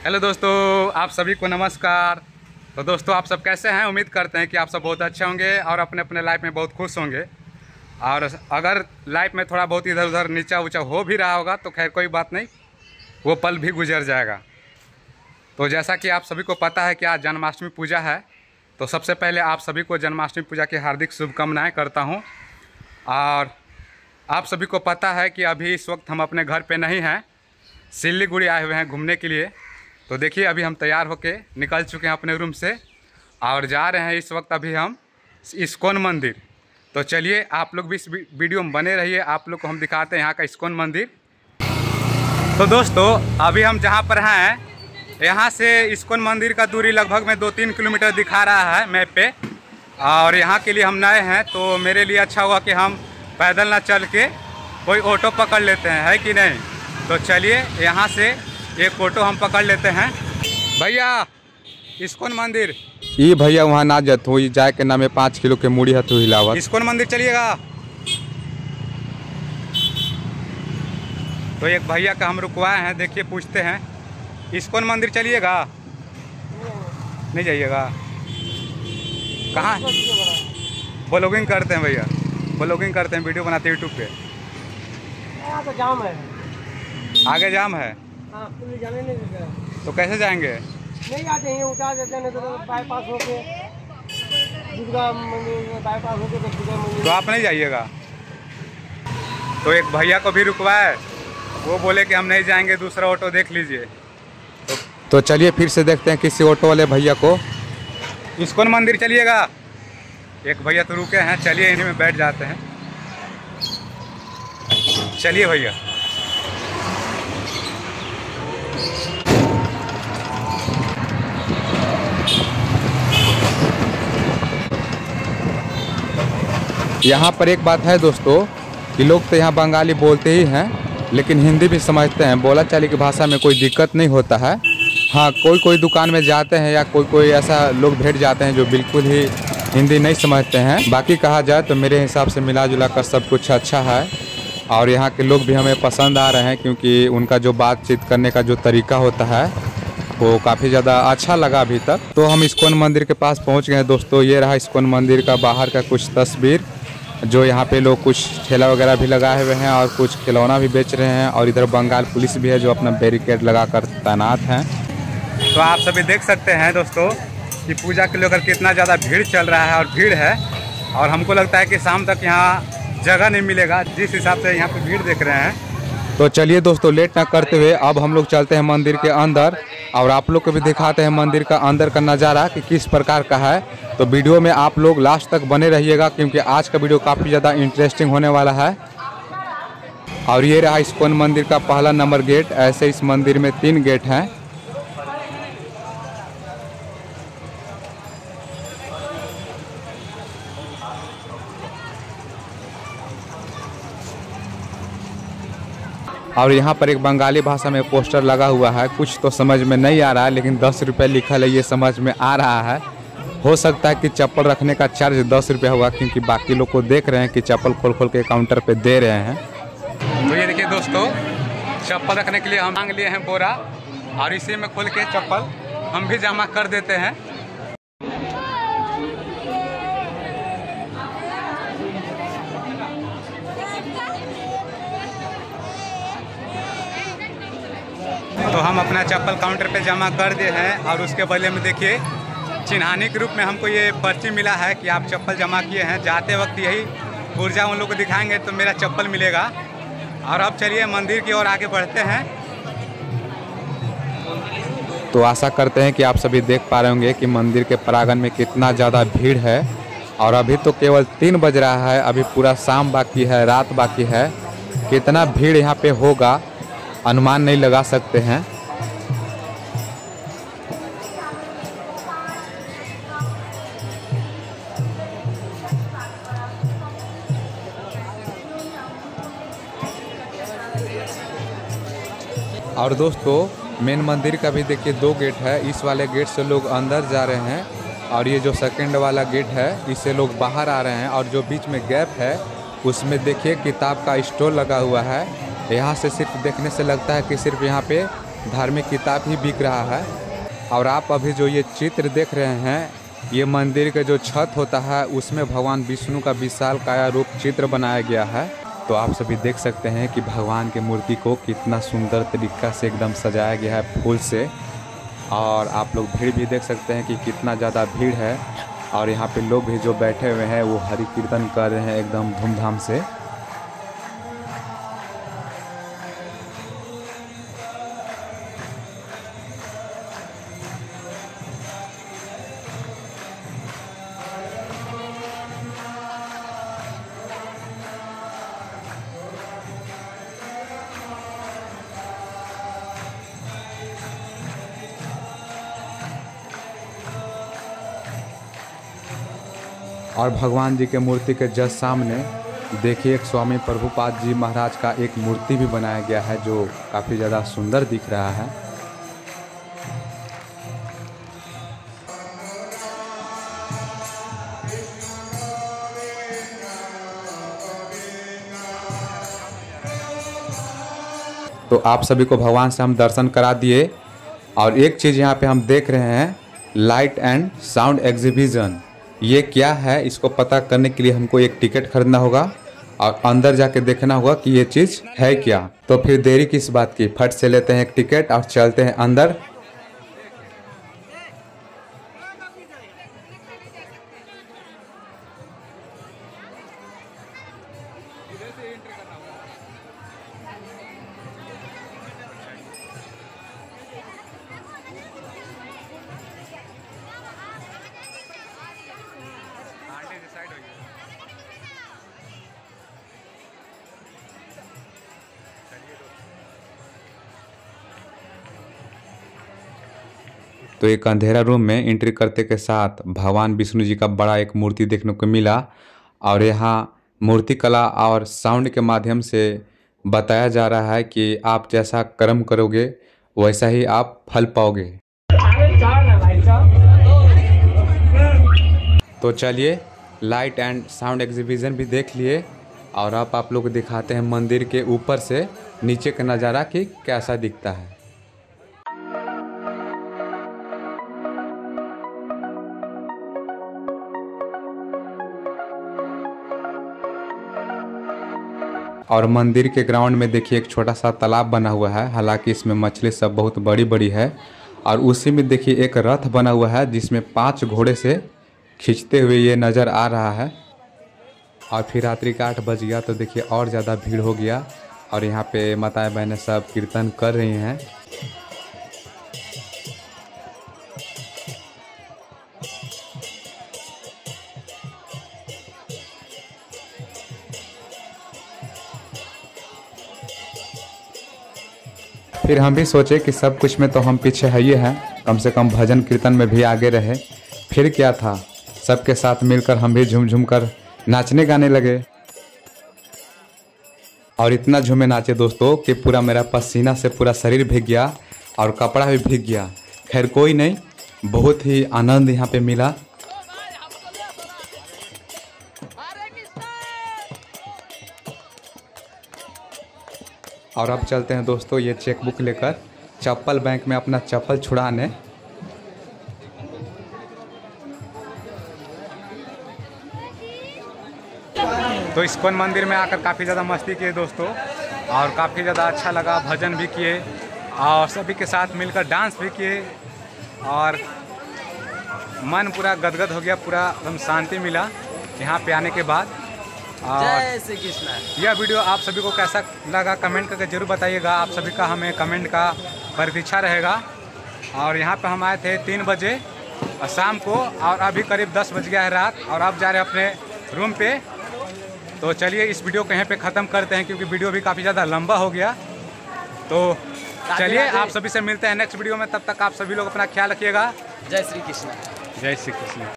Hello दोस्तों, आप सभी को नमस्कार। तो दोस्तों, आप सब कैसे हैं? उम्मीद करते हैं कि आप सब बहुत अच्छे होंगे और अपने अपने लाइफ में बहुत खुश होंगे। और अगर लाइफ में थोड़ा बहुत इधर उधर नीचा ऊंचा हो भी रहा होगा तो खैर कोई बात नहीं, वो पल भी गुजर जाएगा। तो जैसा कि आप सभी को पता है कि आज जन्माष्टमी पूजा है, तो सबसे पहले आप सभी को जन्माष्टमी पूजा की हार्दिक शुभकामनाएँ करता हूँ। और आप सभी को पता है कि अभी इस वक्त हम अपने घर पे नहीं हैं, सिल्लीगुड़ी आए हुए हैं घूमने के लिए। तो देखिए, अभी हम तैयार होके निकल चुके हैं अपने रूम से और जा रहे हैं इस वक्त अभी हम इस्कॉन मंदिर। तो चलिए, आप लोग भी इस वीडियो में बने रहिए, आप लोग को हम दिखाते हैं यहाँ का इस्कॉन मंदिर। तो दोस्तों, अभी हम जहाँ पर हैं, यहाँ से इस्कॉन मंदिर का दूरी लगभग में 2-3 किलोमीटर दिखा रहा है मैप पे। और यहाँ के लिए हम नए हैं, तो मेरे लिए अच्छा हुआ कि हम पैदल ना चल के कोई ऑटो पकड़ लेते हैं, है कि नहीं। तो चलिए, यहाँ से एक ऑटो हम पकड़ लेते हैं। भैया, इस्कॉन मंदिर ये भैया वहाँ ना जात हो, जाए के नाम 5 किलो के मूड़ी हथो हिलावत। इस्कॉन मंदिर चलिएगा। तो एक भैया का हम रुकवाए हैं, देखिए पूछते हैं, इस्कॉन मंदिर चलिएगा? नहीं जाइएगा? कहाँ ब्लॉगिंग करते हैं भैया, ब्लॉगिंग करते हैं, वीडियो बनाते हैं यूट्यूब पे। तो जाम है, आगे जाम है। हाँ, पुलिस जाने नहीं देता। तो कैसे जाएंगे? नहीं आते हैं, उतार देते हैं, नहीं तो बाईपास होके दुर्गा मंदिर, बाईपास होके तो दुर्गा मंदिर। तो आप नहीं जाइएगा? तो एक भैया को भी रुकवाए, वो बोले कि हम नहीं जाएंगे, दूसरा ऑटो देख लीजिए। तो चलिए फिर से देखते हैं किसी ऑटो वाले भैया को। इस्कॉन मंदिर चलिएगा? एक भैया तो रुके हैं, चलिए इन्हीं में बैठ जाते हैं। चलिए भैया। यहाँ पर एक बात है दोस्तों कि लोग तो यहाँ बंगाली बोलते ही हैं, लेकिन हिंदी भी समझते हैं। बोला चाली की भाषा में कोई दिक्कत नहीं होता है। हाँ, कोई कोई दुकान में जाते हैं या कोई कोई ऐसा लोग भेंट जाते हैं जो बिल्कुल ही हिंदी नहीं समझते हैं। बाकी कहा जाए तो मेरे हिसाब से मिला जुला कर सब कुछ अच्छा है। और यहाँ के लोग भी हमें पसंद आ रहे हैं, क्योंकि उनका जो बातचीत करने का जो तरीका होता है वो काफ़ी ज़्यादा अच्छा लगा अभी तक। तो हम इस्कॉन मंदिर के पास पहुँच गए हैं दोस्तों। ये रहा इस्कॉन मंदिर का बाहर का कुछ तस्वीर, जो यहाँ पे लोग कुछ ठेला वगैरह भी लगाए हुए हैं और कुछ खिलौना भी बेच रहे हैं। और इधर बंगाल पुलिस भी है जो अपना बैरिकेड लगाकर तैनात हैं। तो आप सभी देख सकते हैं दोस्तों कि पूजा के लेकर कितना ज़्यादा भीड़ चल रहा है, और भीड़ है। और हमको लगता है कि शाम तक यहाँ जगह नहीं मिलेगा, जिस हिसाब से यहाँ पे भीड़ देख रहे हैं। तो चलिए दोस्तों, लेट ना करते हुए अब हम लोग चलते हैं मंदिर के अंदर और आप लोग को भी दिखाते हैं मंदिर का अंदर का नज़ारा कि किस प्रकार का है। तो वीडियो में आप लोग लास्ट तक बने रहिएगा, क्योंकि आज का वीडियो काफ़ी ज़्यादा इंटरेस्टिंग होने वाला है। और ये रहा इस्कॉन मंदिर का पहला नंबर गेट। ऐसे इस मंदिर में 3 गेट हैं। और यहाँ पर एक बंगाली भाषा में पोस्टर लगा हुआ है, कुछ तो समझ में नहीं आ रहा है, लेकिन 10 रुपये लिखा है, ये समझ में आ रहा है। हो सकता है कि चप्पल रखने का चार्ज 10 रुपये होगा, क्योंकि बाकी लोग को देख रहे हैं कि चप्पल खोल खोल के काउंटर पे दे रहे हैं। तो ये देखिए दोस्तों, चप्पल रखने के लिए हम मांग लिए हैं बोरा, और इसी में खोल के चप्पल हम भी जमा कर देते हैं। तो हम अपना चप्पल काउंटर पे जमा कर दिए हैं, और उसके बदले में देखिए चिन्हानी के रूप में हमको ये पर्ची मिला है कि आप चप्पल जमा किए हैं। जाते वक्त यही ऊर्जा उन लोग को दिखाएंगे तो मेरा चप्पल मिलेगा। और अब चलिए मंदिर की ओर आगे बढ़ते हैं। तो आशा करते हैं कि आप सभी देख पा रहे होंगे कि मंदिर के प्रांगण में कितना ज़्यादा भीड़ है। और अभी तो केवल 3 बज रहा है, अभी पूरा शाम बाकी है, रात बाकी है। कितना भीड़ यहाँ पे होगा अनुमान नहीं लगा सकते हैं। और दोस्तों, मेन मंदिर का भी देखिए 2 गेट है। इस वाले गेट से लोग अंदर जा रहे हैं, और ये जो सेकंड वाला गेट है इससे लोग बाहर आ रहे हैं। और जो बीच में गैप है उसमें देखिए किताब का स्टॉल लगा हुआ है। यहाँ से सिर्फ देखने से लगता है कि सिर्फ यहाँ पे धार्मिक किताब ही बिक रहा है। और आप अभी जो ये चित्र देख रहे हैं, ये मंदिर का जो छत होता है उसमें भगवान विष्णु का विशाल काया रूप चित्र बनाया गया है। तो आप सभी देख सकते हैं कि भगवान की मूर्ति को कितना सुंदर तरीक़ा से एकदम सजाया गया है फूल से। और आप लोग भीड़ भी देख सकते हैं कि कितना ज़्यादा भीड़ है। और यहाँ पे लोग भी जो बैठे हुए हैं वो हरि कीर्तन कर रहे हैं एकदम धूमधाम से। और भगवान जी के मूर्ति के जस्ट सामने देखिए एक स्वामी प्रभुपाद जी महाराज का एक मूर्ति भी बनाया गया है जो काफ़ी ज़्यादा सुंदर दिख रहा है। तो आप सभी को भगवान से हम दर्शन करा दिए। और एक चीज़ यहाँ पे हम देख रहे हैं, लाइट एंड साउंड एग्जीबिशन। ये क्या है, इसको पता करने के लिए हमको एक टिकट खरीदना होगा और अंदर जाके देखना होगा कि ये चीज़ है क्या। तो फिर देरी किस बात की, फट से लेते हैं एक टिकट और चलते हैं अंदर। तो एक अंधेरा रूम में एंट्री करते के साथ भगवान विष्णु जी का बड़ा एक मूर्ति देखने को मिला। और यहाँ मूर्ति कला और साउंड के माध्यम से बताया जा रहा है कि आप जैसा कर्म करोगे वैसा ही आप फल पाओगे। तो चलिए लाइट एंड साउंड एग्जीबिशन भी देख लिए और अब आप लोग दिखाते हैं मंदिर के ऊपर से नीचे का नज़ारा कि कैसा दिखता है। और मंदिर के ग्राउंड में देखिए एक छोटा सा तालाब बना हुआ है, हालांकि इसमें मछली सब बहुत बड़ी बड़ी है। और उसी में देखिए एक रथ बना हुआ है जिसमें 5 घोड़े से खींचते हुए ये नज़र आ रहा है। और फिर रात्रि का 8 बज गया तो देखिए और ज़्यादा भीड़ हो गया। और यहाँ पे माताएं बहनें सब कीर्तन कर रही हैं। फिर हम भी सोचे कि सब कुछ में तो हम पीछे है ही हैं, कम से कम भजन कीर्तन में भी आगे रहे। फिर क्या था, सबके साथ मिलकर हम भी झूम झूम कर नाचने गाने लगे। और इतना झूमे नाचे दोस्तों कि पूरा मेरा पसीना से पूरा शरीर भीग गया और कपड़ा भी भीग गया। खैर कोई नहीं, बहुत ही आनंद यहाँ पे मिला। और अब चलते हैं दोस्तों ये चेकबुक लेकर चप्पल बैंक में अपना चप्पल छुड़ाने। तो इस्कॉन मंदिर में आकर काफ़ी ज़्यादा मस्ती किए दोस्तों और काफ़ी ज़्यादा अच्छा लगा। भजन भी किए और सभी के साथ मिलकर डांस भी किए और मन पूरा गदगद हो गया, पूरा एकदम शांति मिला यहाँ पे आने के बाद। जय श्री कृष्ण। यह वीडियो आप सभी को कैसा लगा कमेंट करके जरूर बताइएगा। आप सभी का हमें कमेंट का प्रतीक्षा रहेगा। और यहाँ पे हम आए थे 3 बजे शाम को और अभी करीब 10 बज गया है रात और अब जा रहे हैं अपने रूम पे। तो चलिए इस वीडियो को यहाँ पे ख़त्म करते हैं क्योंकि वीडियो भी काफ़ी ज़्यादा लंबा हो गया। तो चलिए आप सभी से मिलते हैं नेक्स्ट वीडियो में। तब तक आप सभी लोग अपना ख्याल रखिएगा। जय श्री कृष्ण। जय श्री कृष्ण।